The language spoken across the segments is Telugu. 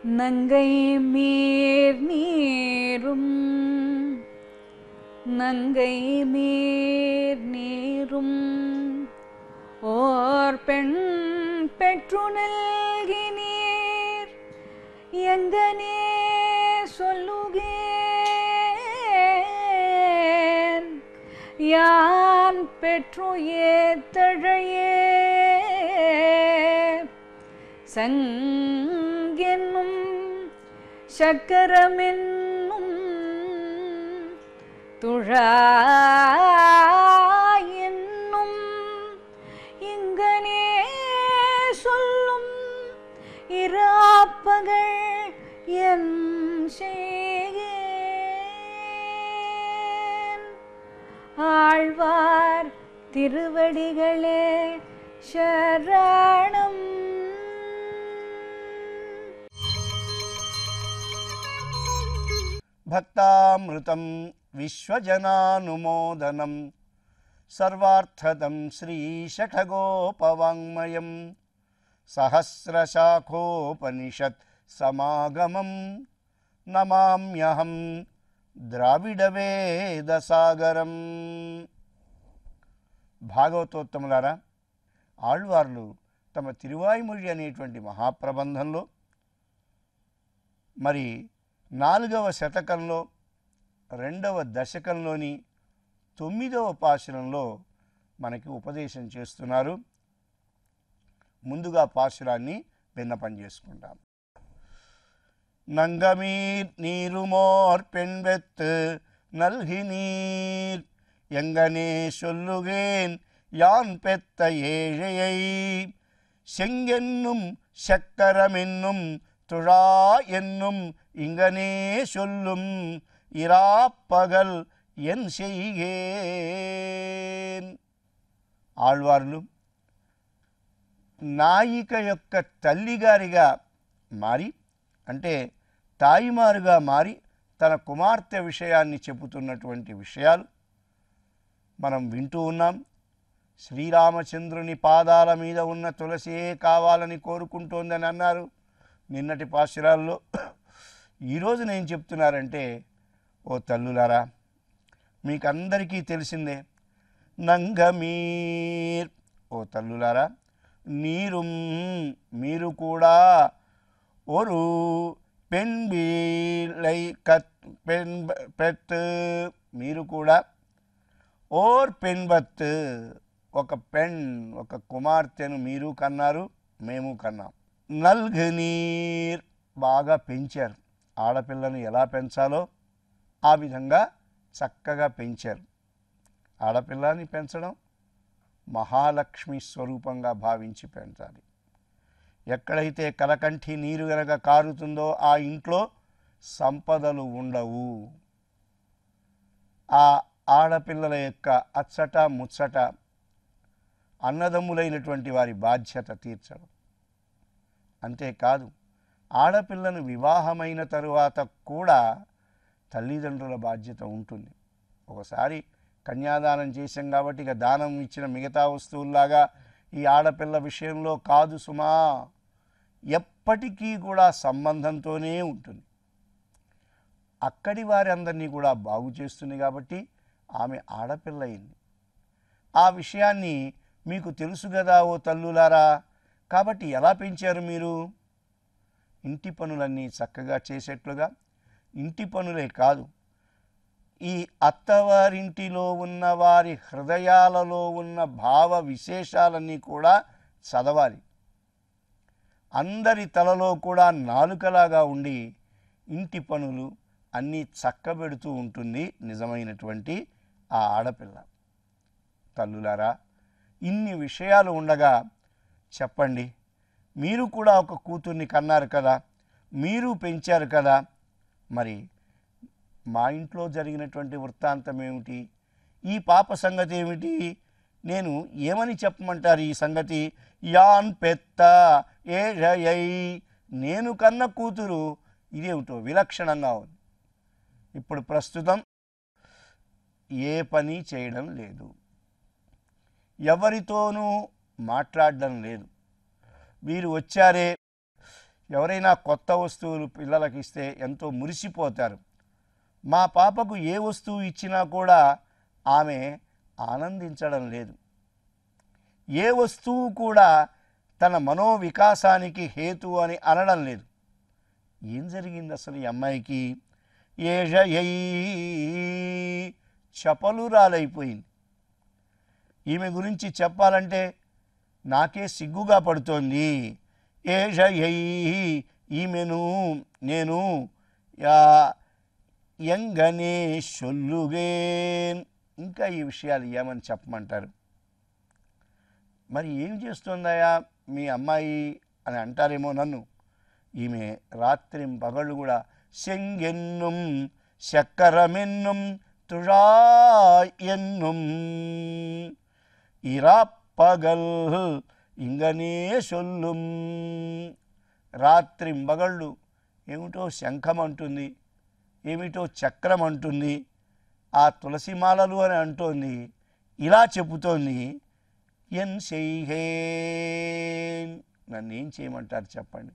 நங்கை மீர் நீரும் நங்கை மீர் நீரும் ஓர் பெண் பெற்று நல்கினீர் எங்கனே சொல்லுகேன் யான் பெற்று ஏத்தழையே சங்கென்னும் சக்கரமென்னும் துழாயென்னும் இங்கனே சொல்லும் இராப்பகள் என் செய்கேன் ஆழ்வார் திருவடிகளே சரணம். భక్తామృతం విశ్వజనానుమోదనం సర్వార్థదం శ్రీశఠగోపవాङ्మయం సహస్రశాఖోపనిషత్ సమాగమం నమామ్యహం ద్రావిడవేదసాగరం. భాగవతోత్తములారా, ఆళ్వార్లు తమ తిరువాయిమొഴി అనేటువంటి మహాప్రబంధంలో మరి 4వ శతకంలో 2వ దశకంలోని 9వ పాశురంలో మనకి ఉపదేశం చేస్తున్నారు. ముందుగా పాశురాన్ని విన్నపం చేసుకుంటాం. నంగమీర్ నీరుమోర్ పెన్వెత్ నల్గి నీర్ ఎంగనే சொல்லுகேன் யான் பெத்த ஏழையை செங்கென்னும் சக்கரமென்னும் துழா என்னும் இங்கனே சொல்லும் இராப்பகல் ఎన్ செய்గேன். ఆళ్వార్లు నాయిక యొక్క తల్లిగారిగా మారి, అంటే తాయిమారుగా మారి తన కుమార్తె విషయాన్ని చెబుతున్నటువంటి విషయాలు మనం వింటూ ఉన్నాం. శ్రీరామచంద్రుని పాదాల మీద ఉన్న తులసియే కావాలని కోరుకుంటోందని అన్నారు నిన్నటి పాశురాల్లో. ఈరోజు నేను చెప్తున్నారంటే, ఓ తల్లులారా, మీకందరికీ తెలిసిందే, నంగమీర్, ఓ తల్లులారా, నీరుం, మీరు కూడా, ఒరు పెన్బీలై పెత్, మీరు కూడా, ఓర్ పెన్బత్, ఒక పెన్, ఒక కుమార్తెను మీరు కన్నారు, మేము కన్నాం. నల్గనీర్, బాగా పెంచారు. ఆడపిల్లను ఎలా పెంచాలో ఆ విధంగా చక్కగా పెంచారు. ఆడపిల్లని పెంచడం మహాలక్ష్మి స్వరూపంగా భావించి పెంచాలి. ఎక్కడైతే కలకంఠి నీరు గనక కారుతుందో ఆ ఇంట్లో సంపదలు ఉండవు. ఆ ఆడపిల్లల యొక్క అచ్చట ముచ్చట అన్నదమ్ములైనటువంటి వారి బాధ్యత తీర్చడం. అంతేకాదు, ఆడపిల్లను వివాహమైన తరువాత కూడా తల్లిదండ్రుల బాధ్యత ఉంటుంది. ఒకసారి కన్యాదానం చేశాం కాబట్టి ఇక దానం ఇచ్చిన మిగతా వస్తువుల్లాగా ఈ ఆడపిల్ల విషయంలో కాదు సుమా, ఎప్పటికీ కూడా సంబంధంతోనే ఉంటుంది. అక్కడి వారి అందరినీ కూడా బాగు చేస్తుంది కాబట్టి ఆమె ఆడపిల్ల అయింది. ఆ విషయాన్ని మీకు తెలుసు కదా ఓ తల్లులారా. కాబట్టి ఎలా పెంచారు మీరు? ఇంటి పనులన్నీ చక్కగా చేసేట్లుగా, ఇంటి పనులే కాదు, ఈ అత్తవారింటిలో ఉన్న వారి హృదయాలలో ఉన్న భావ విశేషాలన్నీ కూడా చదవాలి. అందరి తలలో కూడా నాలుకలాగా ఉండి ఇంటి పనులు అన్నీ చక్కబెడుతూ ఉంటుంది నిజమైనటువంటి ఆ ఆడపిల్ల. తల్లులారా, ఇన్ని విషయాలు ఉండగా చెప్పండి, మీరు కూడా ఒక కూతుర్ని కన్నారు కదా, మీరు పెంచారు కదా, మరి మా ఇంట్లో జరిగినటువంటి వృత్తాంతం ఏమిటి? ఈ పాప సంగతి ఏమిటి? నేను ఏమని చెప్పమంటారు ఈ సంగతి? యాన్ పెత్త ఏజయై, నేను కన్న కూతురు ఇదేమిటో విలక్షణంగా ఉంది. ఇప్పుడు ప్రస్తుతం ఏ పని చేయడం లేదు, ఎవరితోనూ మాట్లాడడం లేదు. వీరు వచ్చారే, ఎవరైనా కొత్త వస్తువులు పిల్లలకి ఇస్తే ఎంతో మురిసిపోతారు. మా పాపకు ఏ వస్తువు ఇచ్చినా కూడా ఆమె ఆనందించడం లేదు. ఏ వస్తువు కూడా తన మనోవికాసానికి హేతు అని అనడం లేదు. ఏం జరిగింది అసలు ఈ అమ్మాయికి? ఏషయై చపలురాలైపోయింది. ఈమె గురించి చెప్పాలంటే నాకే సిగ్గుగా పడుతోంది. ఏషయై ఈమెను నేను ఎంగనే సొల్లుగేన్. ఇంకా ఈ విషయాలు ఏమని చెప్పమంటారు? మరి ఏం చేస్తుందయా మీ అమ్మాయి అని అంటారేమో నన్ను. ఈమె రాత్రి పగళ్ళు కూడా సెంగెన్నుం చక్కరమెన్నుం తుషా ఎన్నుం ఇరాప్పగల్ ఇంగనే సొల్లుం. రాత్రి పగళ్ళు ఏమిటో శంఖం అంటుంది, ఏమిటో చక్రం అంటుంది, ఆ తులసిమాలలు అని అంటోంది, ఇలా చెబుతోంది. ఎన్ చెయ్యేన్, నన్నేం చేయమంటారు చెప్పండి?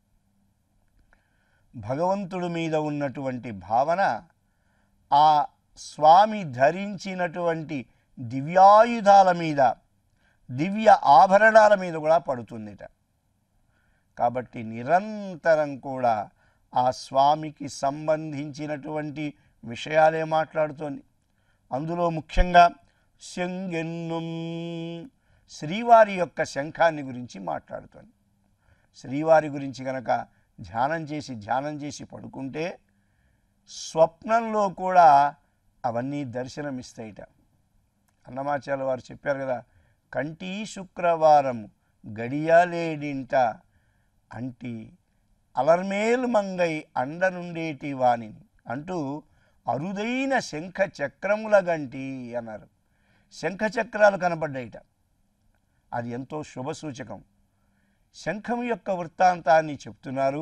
భగవంతుడి మీద ఉన్నటువంటి భావన ఆ స్వామి ధరించినటువంటి దివ్యాయుధాల మీద, దివ్య ఆభరణాల మీద కూడా పడుతుందిట. కాబట్టి నిరంతరం కూడా ఆ స్వామికి సంబంధించినటువంటి విషయాలే మాట్లాడుతోంది. అందులో ముఖ్యంగా శంగెన్నుం, శ్రీవారి యొక్క శంఖాన్ని గురించి మాట్లాడుతోంది. శ్రీవారి గురించి కనుక ధ్యానం చేసి పడుకుంటే స్వప్నంలో కూడా అవన్నీ దర్శనమిస్తాయిట. అన్నమాచార్య వారు చెప్పారు కదా, కంటి శుక్రవారం గడియాలేడింట అంటి అలర్మేలు మంగై అండనుండేటి వాణిని అంటూ అరుదైన శంఖ చక్రముల గంటి అన్నారు. శంఖచక్రాలు కనపడ్డాయిట. అది ఎంతో శుభసూచకం. శంఖం యొక్క వృత్తాంతాన్ని చెప్తున్నారు.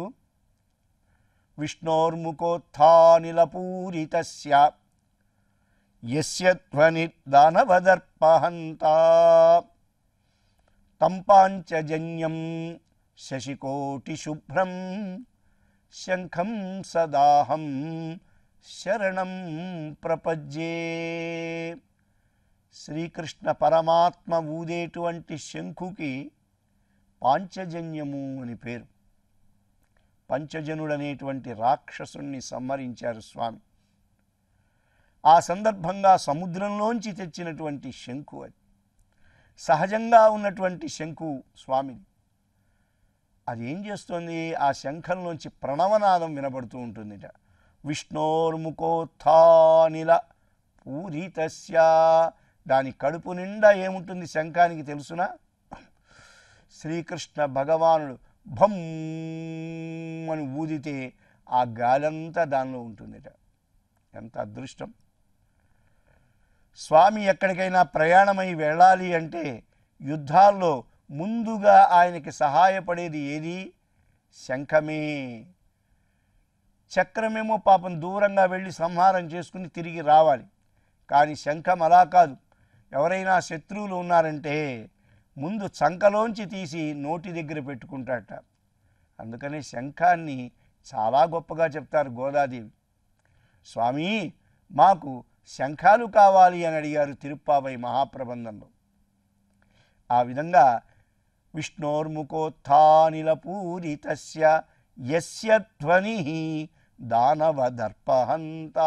విష్ణోర్ముఖోత్థానిలపూరితస్య యస్య ధ్వనిర్దానవదర్పహంతా తం పాంచజన్యం శశికోటిశుభ్రం శంఖం సదాహం శరణం ప్రపజ్యే. శ్రీకృష్ణ పరమాత్మ ఊదేటువంటి శంఖుకి పాంచజన్యము అని పేరు. పంచజనుడనేటువంటి రాక్షసుణ్ణి సంహరించారు స్వామి. ఆ సందర్భంగా సముద్రంలోంచి తెచ్చినటువంటి శంఖు అది. సహజంగా ఉన్నటువంటి శంఖు స్వామిది. అది ఏం చేస్తుంది? ఆ శంఖంలోంచి ప్రణవనాదం వినబడుతూ ఉంటుందిట. విష్ణోర్ముఖోత్థానిల పూరితస్య. దాని కడుపు నిండా ఏముంటుంది శంఖానికి తెలుసునా? శ్రీకృష్ణ భగవానుడు భం అని ఊదితే ఆ గాలంతా దానిలో ఉంటుందిట. ఎంత అదృష్టం! స్వామి ఎక్కడికైనా ప్రయాణమై వెళ్ళాలి అంటే యుద్ధాల్లో ముందుగా ఆయనకి సహాయపడేది ఏది? శంఖమే. చక్రమేమో పాపం దూరంగా వెళ్ళి సంహారం చేసుకుని తిరిగి రావాలి. కానీ శంఖం అలా కాదు. ఎవరైనా శత్రువులు ఉన్నారంటే ముందు చంకలోంచి తీసి నోటి దగ్గర పెట్టుకుంటాట. అందుకని శంఖాన్ని చాలా గొప్పగా చెప్తారు గోదాదేవి. స్వామి మాకు శంఖాలు కావాలి అని అడిగారు తిరుప్పావై మహాప్రబంధంలో. ఆ విధంగా విష్ణోర్ముఖోత్థానిలపూరితస్య యస్య ధ్వని దానవదర్పహంతా.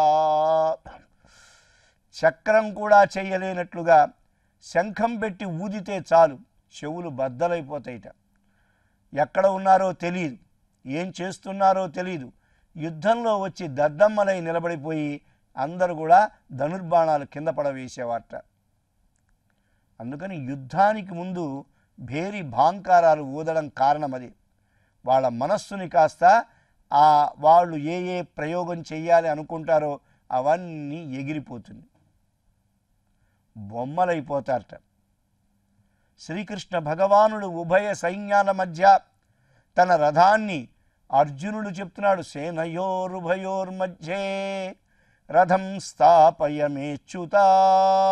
చక్రం కూడా చేయలేనట్లుగా శంఖం పెట్టి ఊదితే చాలు చెవులు బద్దలైపోతాయిట. ఎక్కడ ఉన్నారో తెలియదు, ఏం చేస్తున్నారో తెలియదు. యుద్ధంలో వచ్చి దద్దమ్మలై నిలబడిపోయి అందరూ కూడా ధనుర్బాణాలు కింద పడవేసేవారట. అందుకని యుద్ధానికి ముందు భేరి భాంకారాలు ఊదడం కారణం అది. వాళ్ళ మనస్సుని కాస్త వాళ్ళు ఏ ప్రయోగం చెయ్యాలి అనుకుంటారో అవన్నీ ఎగిరిపోతుంది, బొమ్మలైపోతారట. శ్రీకృష్ణ భగవానుడు ఉభయ సైన్యాల మధ్య తన రథాన్ని అర్జునుడు చెప్తున్నాడు, సేనయోరుభయోర్మధ్యే రథం స్థాపయమేచ్యుత.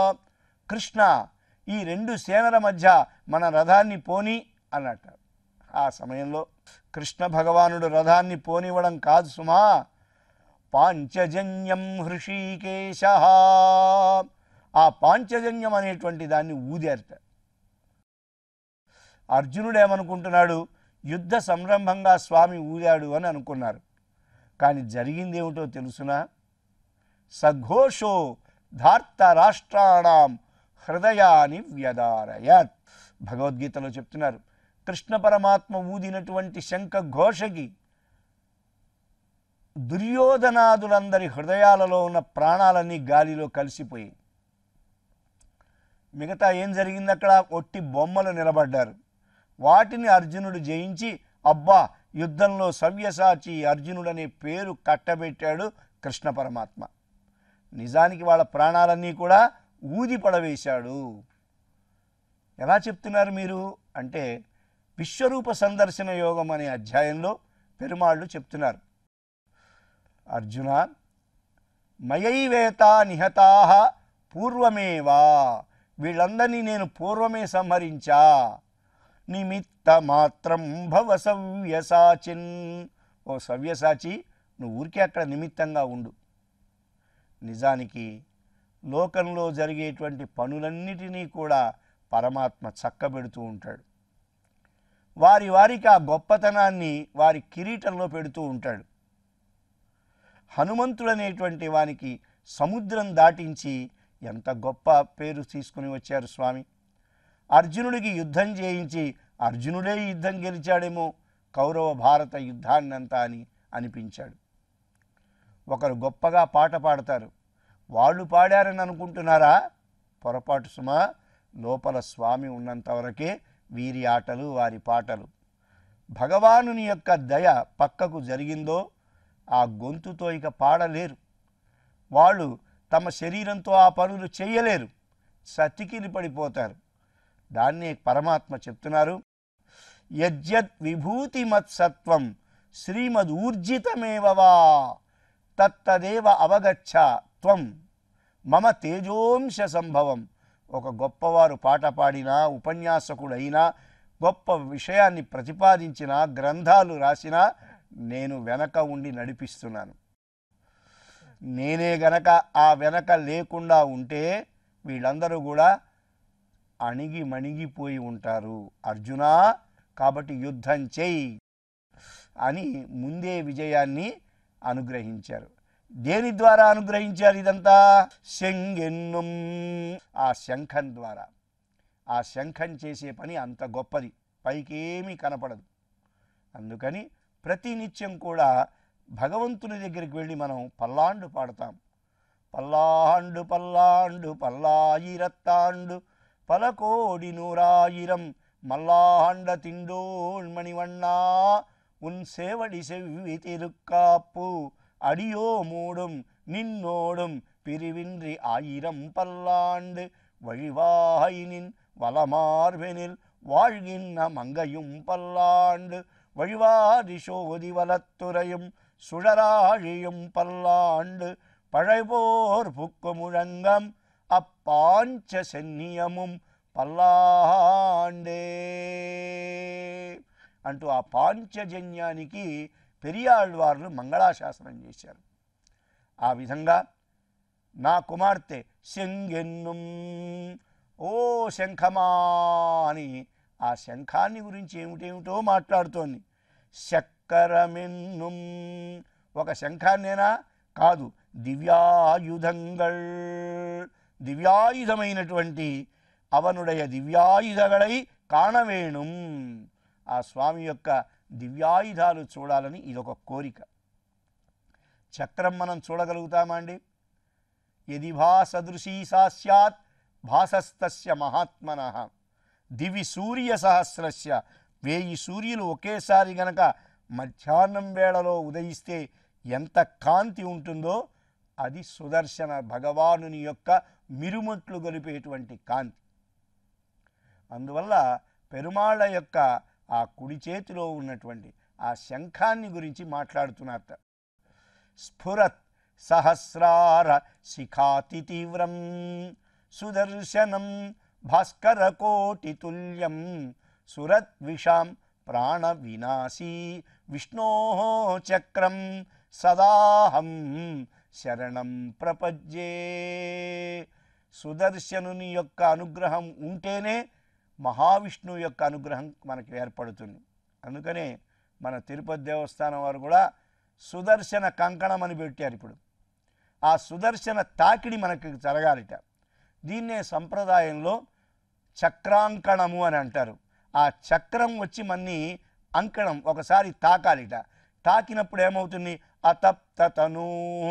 కృష్ణ, ఈ రెండు సేనల మధ్య మన రథాన్ని పోని అన్నట్ట. ఆ సమయంలో కృష్ణ భగవానుడు రథాన్ని పోనివ్వడం కాదు సుమా, పాంచజన్యం హృషీకేశ, ఆ పాంచజన్యం అనేటువంటి దాన్ని ఊదారట. అర్జునుడు ఏమనుకుంటున్నాడు, యుద్ధ సంరంభంగా స్వామి ఊదాడు అని అనుకున్నారు. కానీ జరిగింది ఏమిటో తెలుసునా, సఘోషో ధార్త రాష్ట్రాణం హృదయాన్ని వ్యదారయత్. భగవద్గీతలో చెప్తున్నారు, కృష్ణ పరమాత్మ ఊదినటువంటి శంఖ ఘోషకి దుర్యోధనాదులందరి హృదయాలలో ఉన్న ప్రాణాలన్నీ గాలిలో కలిసిపోయి, మిగతా ఏం జరిగింది అక్కడ, ఒట్టి బొమ్మలు నిలబడ్డారు. వాటిని అర్జునుడు జయించి, అబ్బా యుద్ధంలో సవ్యసాచి అర్జునుడనే పేరు కట్టబెట్టాడు కృష్ణ పరమాత్మ. నిజానికి వాళ్ళ ప్రాణాలన్నీ కూడా ఊది పడవేశాడు. ఎలా చెప్తున్నారు మీరు అంటే, విశ్వరూప సందర్శన యోగం అనే అధ్యాయంలో పెరుమాళ్ళు చెప్తున్నారు, అర్జున మయైవేత నిహతా పూర్వమేవా, వీళ్ళందరినీ నేను పూర్వమే సంహరించా. నిమిత్త మాత్రం భవ సవ్యసాచిన్, ఓ సవ్యసాచి నువ్వు ఊరికే అక్కడ నిమిత్తంగా ఉండు. నిజానికి లోకంలో జరిగేటువంటి పనులన్నిటినీ కూడా పరమాత్మ చక్కబెడుతూ ఉంటాడు. వారికి ఆ గొప్పతనాన్ని వారి కిరీటంలో పెడుతూ ఉంటాడు. హనుమంతుడు అనేటువంటి వానికి సముద్రం దాటించి ఎంత గొప్ప పేరు తీసుకుని వచ్చారు స్వామి. అర్జునుడికి యుద్ధం చేయించి అర్జునుడే యుద్ధం గెలిచాడేమో కౌరవ భారత యుద్ధాన్నంతా అని అనిపించాడు. ఒకరు గొప్పగా పాట పాడతారు, వాళ్ళు పాడారని అనుకుంటున్నారా? పొరపాటు సుమా. లోపల స్వామి ఉన్నంతవరకే వీరి ఆటలు వారి పాటలు. భగవానుని యొక్క దయ పక్కకు జరిగిందో ఆ గొంతుతో ఇక పాడలేరు. వాళ్ళు తమ శరీరంతో ఆ పనులు చేయలేరు, సతికిలి పడిపోతారు. దాన్నే పరమాత్మ చెప్తున్నారు, యజ్జత్ విభూతిమత్సత్వం శ్రీమదూర్జితమేవవా తత్తదేవ అవగచ్చ త్వం మమ తేజోంశ సంభవం. ఒక గొప్పవారు పాట పాడినా, ఉపన్యాసకుడైనా, గొప్ప విషయాన్ని ప్రతిపాదించినా, గ్రంథాలు రాసినా నేను వెనక ఉండి నడిపిస్తున్నాను. నేనే గనక ఆ వెనక లేకుండా ఉంటే వీళ్ళందరూ కూడా అణిగి మణిగిపోయి ఉంటారు. అర్జునా, కాబట్టి యుద్ధం చెయ్యి అని ముందే విజయాన్ని అనుగ్రహించారు. దేని ద్వారా అనుగ్రహించారు ఇదంతా? శంగెన్నుం, ఆ శంఖం ద్వారా. ఆ శంఖం చేసే పని అంత గొప్పది, పైకేమీ కనపడదు. అందుకని ప్రతినిత్యం కూడా భగవంతుని దగ్గరికి వెళ్ళి మనం పల్లాండు పాడతాం. పల్లాండు పల్లాండు పల్లాయిరత్తాండు పలకోడి నూరాయిరం మల్లాండ తిండోళ్ మణివన్నా ఉన్ సేవడి సెవ్వి తిరుక్కాపు అడియో మూడుం నిన్నోడుం పిరివిండ్రి ఆయిరం పల్లాండు వழிவாயினின் வளமார்பெனில் வாழ்கின்ற மங்கையும் பல்லாண்டு வழிவாரி சோதி வலத்துறையும் சுழராழியும் பல்லாண்டு பழைபோர் புக்கு முழங்கம் అప్పాంచ శన్నియముం పల్లాండే అంటూ ఆ పాంచజన్యానికి పెరియాళ్వార్లు మంగళాశాసనం చేశారు. ఆ విధంగా నా కుమార్తె శంగెన్నుం, ఓ శంఖమా అని ఆ శంఖాన్ని గురించి ఏమిటేమిటో మాట్లాడుతోంది. చక్కరమెన్నుం, ఒక శంఖాన్నేనా కాదు, దివ్యాయుధంగళ్, దివ్యాయుధమైనటువంటి అవనుడయ దివ్యాయుధగళై కాణవేణుం. ఆ స్వామి యొక్క దివ్యాయుధాలు చూడాలని ఇదొక కోరిక. చక్రం మనం చూడగలుగుతామా అండి? యది భాసదృశీ సా స్యాత్ భాసస్తస్య మహాత్మనః దివి సూర్య సహస్రస్య, 1000 సూర్యులు ఒకేసారి గనక మధ్యాహ్నం వేళలో ఉదయిస్తే ఎంత కాంతి ఉంటుందో అది సుదర్శన భగవానుని యొక్క మిరుమట్లు గొలిపేటువంటి కాంతి. అందువల్ల పెరుమాళ్ళ యొక్క ఆ కుడి చేతిలో ఉన్నటువంటి ఆ శంఖాన్ని గురించి మాట్లాడుతున్నారట. స్ఫురత్ సహస్రార శిఖాతి తీవ్రం సుదర్శనం భాస్కర కోటి తుల్యం సురత్ విషాం ప్రాణ వినాశీ విష్ణో చక్రం సదాహం శరణం ప్రపజ్యే. సుదర్శనుని యొక్క అనుగ్రహం ఉంటేనే మహావిష్ణువు యొక్క అనుగ్రహం మనకు ఏర్పడుతుంది. అందుకనే మన తిరుపతి దేవస్థానం వారు కూడా సుదర్శన కంకణం అని పెట్టారు. ఇప్పుడు ఆ సుదర్శన తాకిడి మనకు జరగాలిట. దీన్నే సంప్రదాయంలో చక్రాంకణము అని అంటారు. ఆ చక్రం వచ్చి మన్ని అంకణం ఒకసారి తాకాలిట. తాకినప్పుడు ఏమవుతుంది? అతప్తను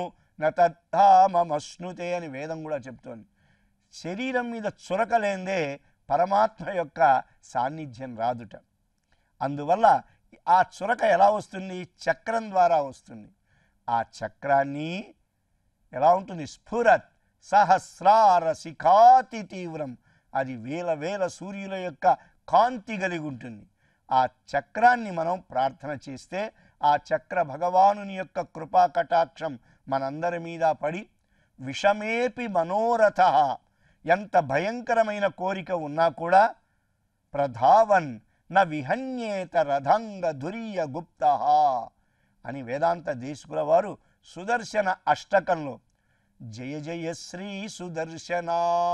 నతద్ధామమశ్నుతే అని వేదం కూడా చెప్తోంది. శరీరం మీద చురకలేందే పరమాత్మ యొక్క సాన్నిధ్యం రాదుట. అందువల్ల ఆ చురక ఎలా వస్తుంది? చక్రం ద్వారా వస్తుంది. ఆ చక్రాన్ని ఎలా ఉంటుంది? స్ఫురత్ సహస్రార శిఖాతి తీవ్రం. అది వేల వేల సూర్యుల యొక్క కాంతి కలిగి ఉంటుంది. ఆ చక్రాన్ని మనం ప్రార్థన చేస్తే ఆ చక్ర భగవానుని యొక్క కృపా కటాక్షం మనందరి మీద పడి విషమేపి మనోరథ, ఎంత భయంకరమైన కోరిక ఉన్నా కూడా ప్రధావన్ న విహన్యేత రథంగ ధురీయ గుప్త అని వేదాంత దేశకుల వారు సుదర్శన అష్టకంలో జయ జయ శ్రీ సుదర్శన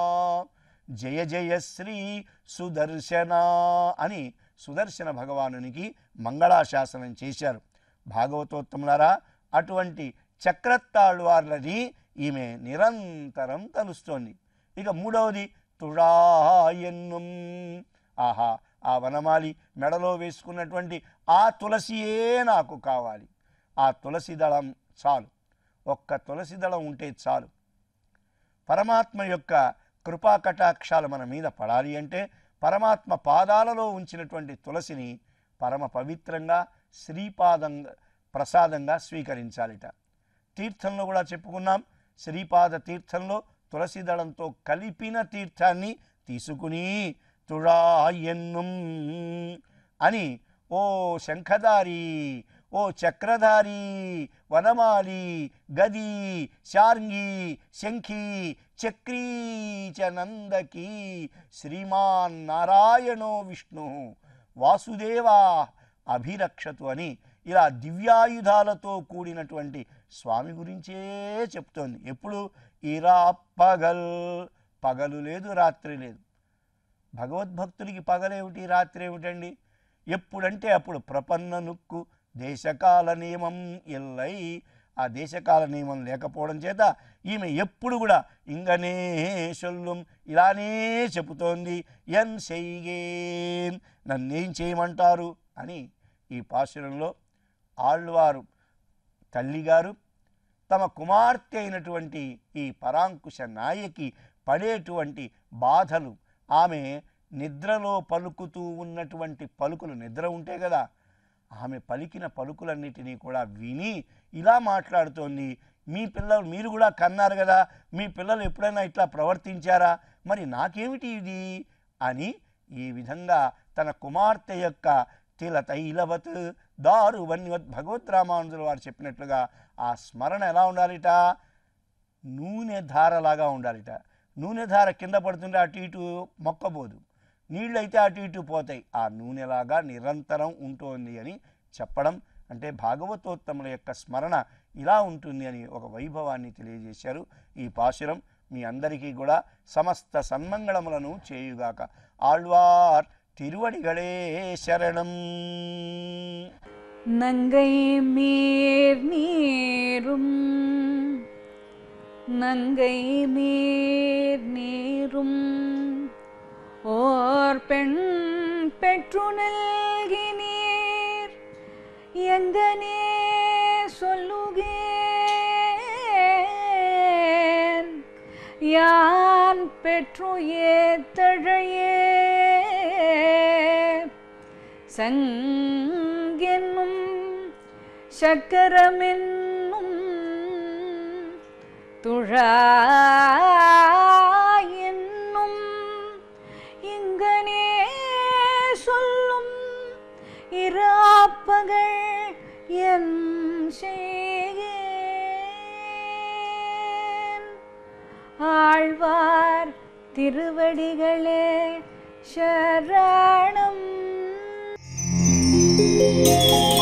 జయ జయ శ్రీ సుదర్శన అని సుదర్శన భగవానునికి మంగళాశాసనం చేశారు. భాగవతోత్తములారా, అటువంటి చక్రతాళ్వార్లని ఈమె నిరంతరం తలుస్తోంది. ఇక మూడవది తుళాయన్నం. ఆహా, ఆ వనమాలి మెడలో వేసుకున్నటువంటి ఆ తులసియే నాకు కావాలి. ఆ తులసి దళం చాలు, ఒక్క తులసి దళం ఉంటే చాలు. పరమాత్మ యొక్క కృపా కటాక్షాలు మన మీద పడాలి అంటే పరమాత్మ పాదాలలో ఉంచినటువంటి తులసిని పరమ పవిత్రంగా శ్రీపాదంగా ప్రసాదంగా స్వీకరించాలిట. తీర్థంలో కూడా చెప్పుకున్నాం, శ్రీపాద తీర్థంలో తులసి దళంతో కలిపిన తీర్థాన్ని తీసుకుని తుళాయన్నం అని ఓ శంఖధారి, ఓ చక్రధారి, వనమాలి, గది, శార్ంగి, శంఖి, చక్రీ చ నందకి శ్రీమాన్ నారాయణో విష్ణు వాసుదేవా అభిరక్షతు అని ఇలా దివ్యాయుధాలతో కూడినటువంటి స్వామి గురించే చెప్తోంది. ఎప్పుడు? ఇరా పగల్, పగలు లేదు రాత్రి లేదు. భగవద్భక్తుడికి పగలేమిటి రాత్రి ఏమిటండి? ఎప్పుడంటే అప్పుడు ప్రపన్న నుక్కు దేశకాల నియమం ఎల్లై. ఆ దేశకాల నియమం లేకపోవడం చేత ఈమె ఎప్పుడు కూడా ఇంగనే సొల్లుం ఇలానే చెబుతోంది. ఎన్ చెయ్యేన్, నన్నేం చేయమంటారు అని ఈ పాశురంలో ఆళ్వారు తల్లిగారు తమ కుమార్తె అయినటువంటి ఈ పరాంకుశ నాయకి పడేటువంటి బాధలు, ఆమె నిద్రలో పలుకుతూ ఉన్నటువంటి పలుకులు, నిద్ర ఉంటే కదా ఆమె పలికిన పలుకులన్నిటినీ కూడా విని ఇలా మాట్లాడుతోంది. మీ పిల్లలు మీరు కూడా కన్నారు కదా, మీ పిల్లలు ఎప్పుడైనా ఇట్లా ప్రవర్తించారా? మరి నాకేమిటి ఇది అని ఈ విధంగా తన కుమార్తె యొక్క తిలతైలవత్ దారువన్యవత్ భగవద్ రామానుజుల వారు చెప్పినట్లుగా ఆ స్మరణ ఎలా ఉండాలిట? నూనె ధారలాగా ఉండాలిట. నూనె ధార కింద పడుతుంటే అటు ఇటు మొక్కబోదు, నీళ్ళైతే అటు ఇటు పోతాయి. ఆ నూనెలాగా నిరంతరం ఉంటుంది అని చెప్పడం అంటే భాగవతోత్తముల యొక్క స్మరణ ఇలా ఉంటుంది అని ఒక వైభవాన్ని తెలియజేశారు ఈ పాశురం. మీ అందరికీ కూడా సమస్త సన్మంగళములను చేయుగాక. ఆళ్వార్ తిరువడిగళే శరణం. நங்கை மீர் நீரும் நங்கை மீர் நீரும் ஓர் பெண் பெற்று நல்கினீர் எங்கனே சொல்லுகேன் யான் பெற்று ஏத்தழையே சங்கென்னும் சக்கரமென்னும் துழாயென்னும் இங்கனே சொல்லும் இராப்பகல் என் செய்கேன். ஆழ்வார் திருவடிகளே சரணம். స్వామి